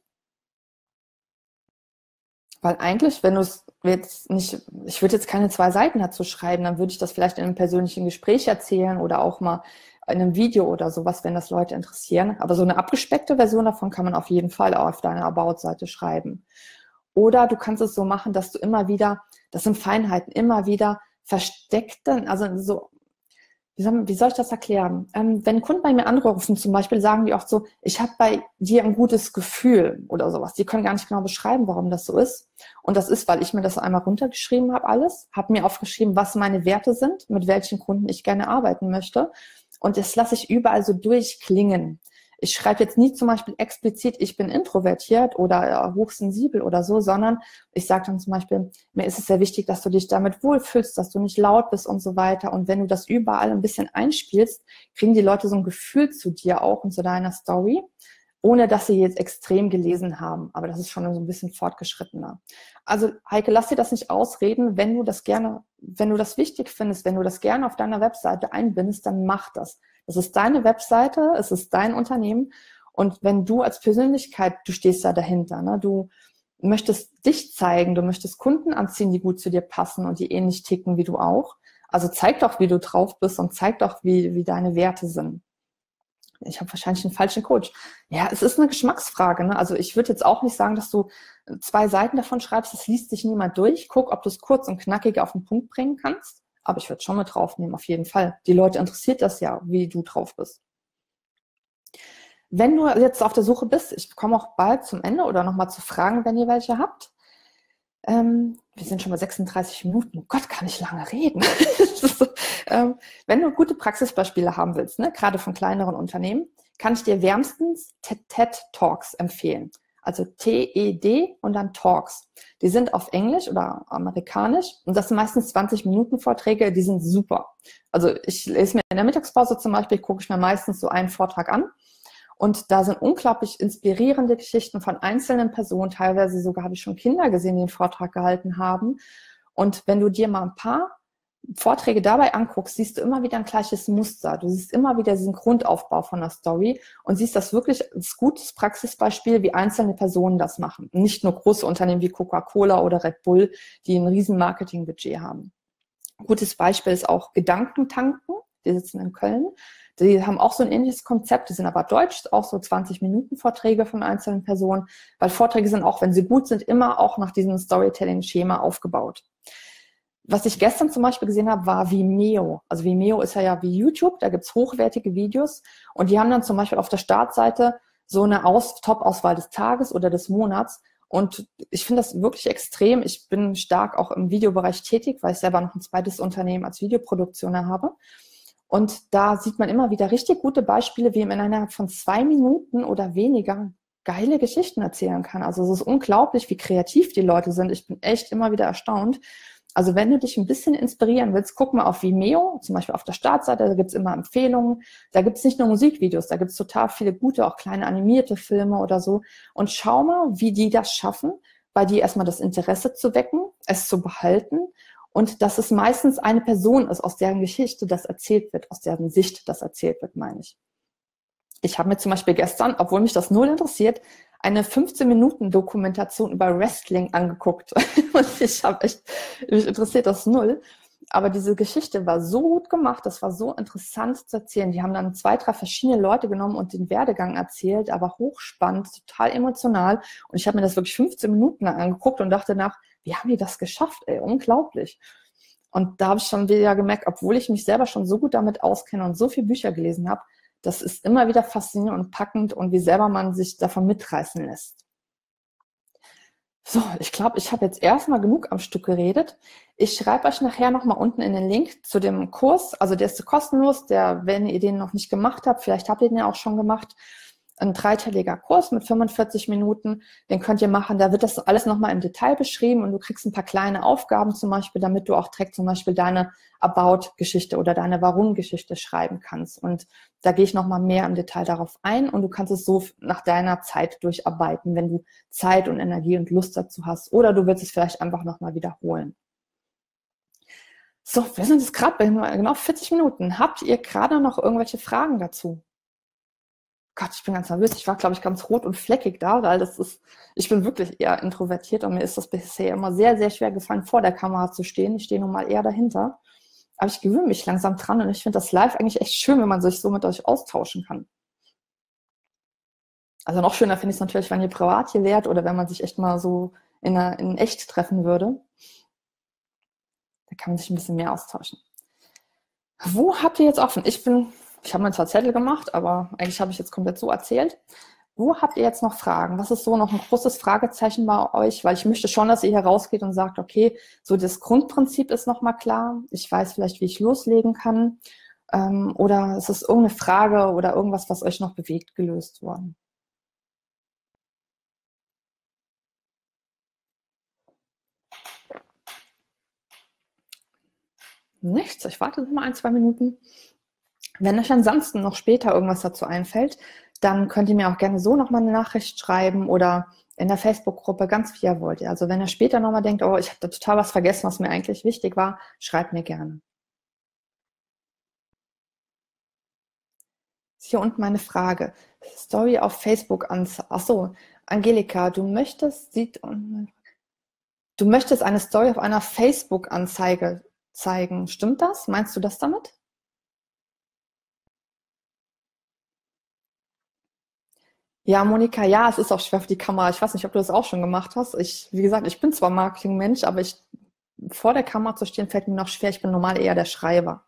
Weil eigentlich, wenn du es jetzt nicht, ich würde jetzt keine 2 Seiten dazu schreiben, dann würde ich das vielleicht in einem persönlichen Gespräch erzählen oder auch mal in einem Video oder sowas, wenn das Leute interessieren. Aber so eine abgespeckte Version davon kann man auf jeden Fall auch auf deiner About-Seite schreiben. Oder du kannst es so machen, dass du immer wieder, das sind Feinheiten, immer wieder versteckte, also so, wie soll ich das erklären? Wenn Kunden bei mir anrufen, zum Beispiel, sagen die oft so, ich habe bei dir ein gutes Gefühl oder sowas. Die können gar nicht genau beschreiben, warum das so ist. Und das ist, weil ich mir das einmal runtergeschrieben habe, alles, habe mir aufgeschrieben, was meine Werte sind, mit welchen Kunden ich gerne arbeiten möchte. Und das lasse ich überall so durchklingen. Ich schreibe jetzt nie zum Beispiel explizit, ich bin introvertiert oder hochsensibel oder so, sondern ich sage dann zum Beispiel, mir ist es sehr wichtig, dass du dich damit wohlfühlst, dass du nicht laut bist und so weiter. Und wenn du das überall ein bisschen einspielst, kriegen die Leute so ein Gefühl zu dir auch und zu deiner Story, ohne dass sie jetzt extrem gelesen haben. Aber das ist schon so ein bisschen fortgeschrittener. Also Heike, lass dir das nicht ausreden. Wenn du das gerne, wenn du das wichtig findest, wenn du das gerne auf deiner Webseite einbindest, dann mach das. Es ist deine Webseite, es ist dein Unternehmen. Und wenn du als Persönlichkeit, du stehst da dahinter, ne? Du möchtest dich zeigen, du möchtest Kunden anziehen, die gut zu dir passen und die ähnlich ticken wie du auch. Also zeig doch, wie du drauf bist und zeig doch, wie deine Werte sind. Ich habe wahrscheinlich einen falschen Coach. Ja, es ist eine Geschmacksfrage. Ne? Also ich würde jetzt auch nicht sagen, dass du 2 Seiten davon schreibst, das liest sich niemand durch. Guck, ob du es kurz und knackig auf den Punkt bringen kannst. Aber ich würde schon mit draufnehmen, auf jeden Fall. Die Leute interessiert das ja, wie du drauf bist. Wenn du jetzt auf der Suche bist, ich komme auch bald zum Ende oder nochmal zu Fragen, wenn ihr welche habt. Wir sind schon bei 36 Minuten. Oh Gott, kann ich lange reden. So, wenn du gute Praxisbeispiele haben willst, ne, gerade von kleineren Unternehmen, kann ich dir wärmstens TED Talks empfehlen. Also TED und dann Talks. Die sind auf Englisch oder amerikanisch und das sind meistens 20 Minuten Vorträge, die sind super. Also ich lese mir in der Mittagspause zum Beispiel, gucke ich mir meistens so einen Vortrag an. Und da sind unglaublich inspirierende Geschichten von einzelnen Personen. Teilweise sogar habe ich schon Kinder gesehen, die den Vortrag gehalten haben. Und wenn du dir mal ein paar Vorträge dabei anguckst, siehst du immer wieder ein gleiches Muster. Du siehst immer wieder diesen Grundaufbau von der Story und siehst das wirklich als gutes Praxisbeispiel, wie einzelne Personen das machen. Nicht nur große Unternehmen wie Coca-Cola oder Red Bull, die ein riesen Marketingbudget haben. Ein gutes Beispiel ist auch Gedankentanken. Die sitzen in Köln. Die haben auch so ein ähnliches Konzept, die sind aber deutsch, auch so 20 Minuten Vorträge von einzelnen Personen, weil Vorträge sind auch, wenn sie gut sind, immer auch nach diesem Storytelling-Schema aufgebaut. Was ich gestern zum Beispiel gesehen habe, war Vimeo. Also Vimeo ist ja wie YouTube, da gibt's hochwertige Videos und die haben dann zum Beispiel auf der Startseite so eine Top-Auswahl des Tages oder des Monats. Und ich finde das wirklich extrem. Ich bin stark auch im Videobereich tätig, weil ich selber noch ein zweites Unternehmen als Videoproduktioner habe. Und da sieht man immer wieder richtig gute Beispiele, wie man innerhalb von 2 Minuten oder weniger geile Geschichten erzählen kann. Also es ist unglaublich, wie kreativ die Leute sind. Ich bin echt immer wieder erstaunt. Also wenn du dich ein bisschen inspirieren willst, guck mal auf Vimeo, zum Beispiel auf der Startseite, da gibt's immer Empfehlungen. Da gibt's nicht nur Musikvideos, da gibt's total viele gute, auch kleine animierte Filme oder so. Und schau mal, wie die das schaffen, bei dir erstmal das Interesse zu wecken, es zu behalten. Und dass es meistens eine Person ist, aus deren Geschichte das erzählt wird, aus deren Sicht das erzählt wird, meine ich. Ich habe mir zum Beispiel gestern, obwohl mich das null interessiert, eine 15-Minuten-Dokumentation über Wrestling angeguckt. Und mich interessiert das null. Aber diese Geschichte war so gut gemacht, das war so interessant zu erzählen. Die haben dann 2, 3 verschiedene Leute genommen und den Werdegang erzählt, aber hochspannend, total emotional. Und ich habe mir das wirklich 15 Minuten lang angeguckt und dachte nach, wie haben die das geschafft, ey, unglaublich. Und da habe ich schon wieder gemerkt, obwohl ich mich selber schon so gut damit auskenne und so viele Bücher gelesen habe, das ist immer wieder faszinierend und packend und wie selber man sich davon mitreißen lässt. So, ich glaube, ich habe jetzt erstmal genug am Stück geredet. Ich schreibe euch nachher nochmal unten in den Link zu dem Kurs. Also der ist kostenlos, wenn ihr den noch nicht gemacht habt, vielleicht habt ihr den ja auch schon gemacht. ein dreiteiliger Kurs mit 45 Minuten, den könnt ihr machen. Da wird das alles nochmal im Detail beschrieben und du kriegst ein paar kleine Aufgaben zum Beispiel, damit du auch direkt zum Beispiel deine About-Geschichte oder deine Warum-Geschichte schreiben kannst. Und da gehe ich nochmal mehr im Detail darauf ein und du kannst es so nach deiner Zeit durcharbeiten, wenn du Zeit und Energie und Lust dazu hast. Oder du willst es vielleicht einfach nochmal wiederholen. So, wir sind jetzt gerade bei genau 40 Minuten. Habt ihr gerade noch irgendwelche Fragen dazu? Gott, ich bin ganz nervös. Ich war, glaube ich, ganz rot und fleckig da, weil ich bin wirklich eher introvertiert und mir ist das bisher immer sehr, sehr schwer gefallen, vor der Kamera zu stehen. Ich stehe nun mal eher dahinter. Aber ich gewöhne mich langsam dran und ich finde das live eigentlich echt schön, wenn man sich so mit euch austauschen kann. Also noch schöner finde ich es natürlich, wenn ihr privat hier wärt oder wenn man sich echt mal so in echt treffen würde. Da kann man sich ein bisschen mehr austauschen. Wo habt ihr jetzt offen? Ich habe mir zwar Zettel gemacht, aber eigentlich habe ich jetzt komplett so erzählt. Wo habt ihr jetzt noch Fragen? Was ist so noch ein großes Fragezeichen bei euch? Weil ich möchte schon, dass ihr hier rausgeht und sagt, okay, so das Grundprinzip ist nochmal klar. Ich weiß vielleicht, wie ich loslegen kann. Oder ist es irgendeine Frage oder irgendwas, was euch noch bewegt, gelöst worden? Nichts. Ich warte mal 1, 2 Minuten. Wenn euch ansonsten noch später irgendwas dazu einfällt, dann könnt ihr mir auch gerne so nochmal eine Nachricht schreiben oder in der Facebook-Gruppe, ganz wie ihr wollt. Also wenn ihr später nochmal denkt, oh, ich habe da total was vergessen, was mir eigentlich wichtig war, schreibt mir gerne. Hier unten meine Frage. Story auf Facebook Achso, Angelika, du möchtest eine Story auf einer Facebook-Anzeige zeigen. Stimmt das? Meinst du das damit? Ja, Monika, ja, es ist auch schwer für die Kamera. Ich weiß nicht, ob du das auch schon gemacht hast. Wie gesagt, ich bin zwar Marketingmensch, aber vor der Kamera zu stehen, fällt mir noch schwer. Ich bin normal eher der Schreiber.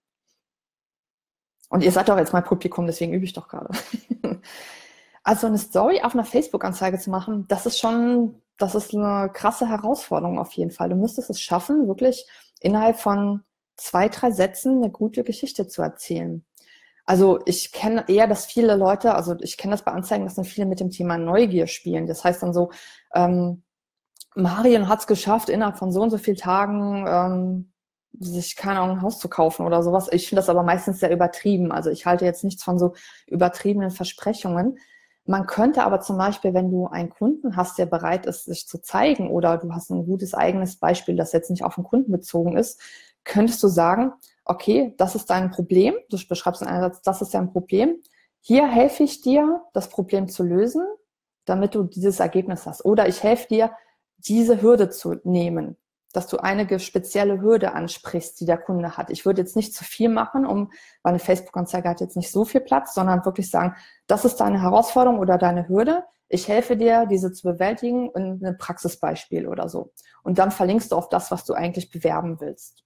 Und ihr seid doch jetzt mein Publikum, deswegen übe ich doch gerade. Also eine Story auf einer Facebook-Anzeige zu machen, das ist eine krasse Herausforderung auf jeden Fall. Du müsstest es schaffen, wirklich innerhalb von 2, 3 Sätzen eine gute Geschichte zu erzählen. Also ich kenne eher, dass viele Leute, also ich kenne das bei Anzeigen, dass dann viele mit dem Thema Neugier spielen. Das heißt dann so, Marion hat es geschafft, innerhalb von so und so vielen Tagen sich, keine Ahnung, ein Haus zu kaufen oder sowas. Ich finde das aber meistens sehr übertrieben. Also ich halte jetzt nichts von so übertriebenen Versprechungen. Man könnte aber zum Beispiel, wenn du einen Kunden hast, der bereit ist, sich zu zeigen, oder du hast ein gutes eigenes Beispiel, das jetzt nicht auf den Kunden bezogen ist, könntest du sagen, okay, das ist dein Problem. Du beschreibst in einem Satz, das ist dein Problem. Hier helfe ich dir, das Problem zu lösen, damit du dieses Ergebnis hast. Oder ich helfe dir, diese Hürde zu nehmen, dass du eine spezielle Hürde ansprichst, die der Kunde hat. Ich würde jetzt nicht zu viel machen, weil eine Facebook-Anzeige hat jetzt nicht so viel Platz, sondern wirklich sagen, das ist deine Herausforderung oder deine Hürde. Ich helfe dir, diese zu bewältigen in einem Praxisbeispiel oder so. Und dann verlinkst du auf das, was du eigentlich bewerben willst.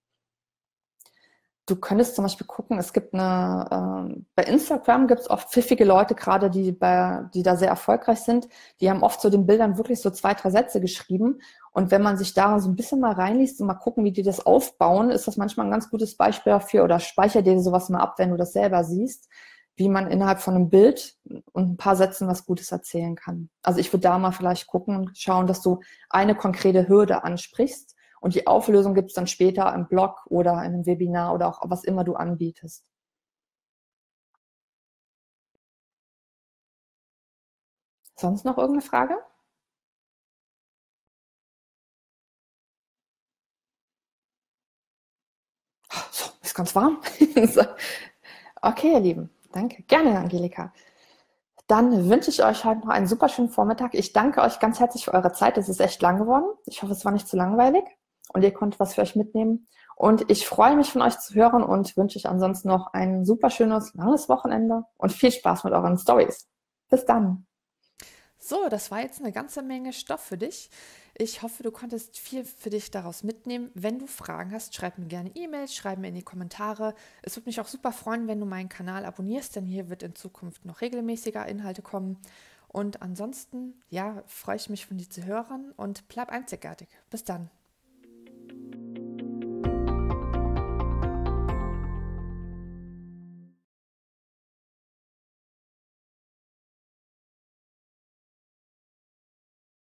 Du könntest zum Beispiel gucken, es gibt bei Instagram gibt es oft pfiffige Leute, gerade die da sehr erfolgreich sind, die haben oft zu den Bildern wirklich so 2, 3 Sätze geschrieben. Und wenn man sich da so ein bisschen mal reinliest und mal gucken, wie die das aufbauen, ist das manchmal ein ganz gutes Beispiel dafür, oder speicher dir sowas mal ab, wenn du das selber siehst, wie man innerhalb von einem Bild und ein paar Sätzen was Gutes erzählen kann. Also ich würde da mal vielleicht gucken und schauen, dass du eine konkrete Hürde ansprichst. Und die Auflösung gibt es dann später im Blog oder in einem Webinar oder auch was immer du anbietest. Sonst noch irgendeine Frage? So, ist ganz warm. Okay, ihr Lieben. Danke. Gerne, Angelika. Dann wünsche ich euch heute noch einen super schönen Vormittag. Ich danke euch ganz herzlich für eure Zeit. Es ist echt lang geworden. Ich hoffe, es war nicht zu langweilig und ihr konntet was für euch mitnehmen. Und ich freue mich, von euch zu hören und wünsche euch ansonsten noch ein super schönes, langes Wochenende und viel Spaß mit euren Stories. Bis dann. So, das war jetzt eine ganze Menge Stoff für dich. Ich hoffe, du konntest viel für dich daraus mitnehmen. Wenn du Fragen hast, schreib mir gerne E-Mails, schreib mir in die Kommentare. Es würde mich auch super freuen, wenn du meinen Kanal abonnierst, denn hier wird in Zukunft noch regelmäßiger Inhalte kommen. Und ansonsten, ja, freue ich mich von dir zu hören und bleib einzigartig. Bis dann.